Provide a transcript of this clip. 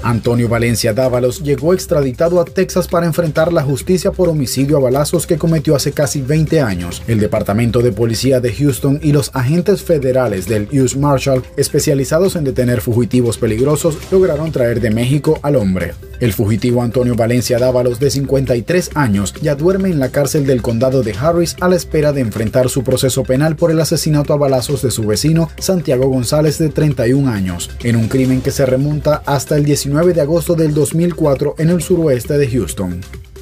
Antonio Valencia Dávalos llegó extraditado a Texas para enfrentar la justicia por homicidio a balazos que cometió hace casi 20 años. El Departamento de Policía de Houston y los agentes federales del U.S. Marshal, especializados en detener fugitivos peligrosos, lograron traer de México al hombre. El fugitivo Antonio Valencia Dávalos, de 53 años, ya duerme en la cárcel del condado de Harris a la espera de enfrentar su proceso penal por el asesinato a balazos de su vecino Santiago González, de 31 años, en un crimen que se remonta hasta el 19 de agosto del 2004 en el suroeste de Houston.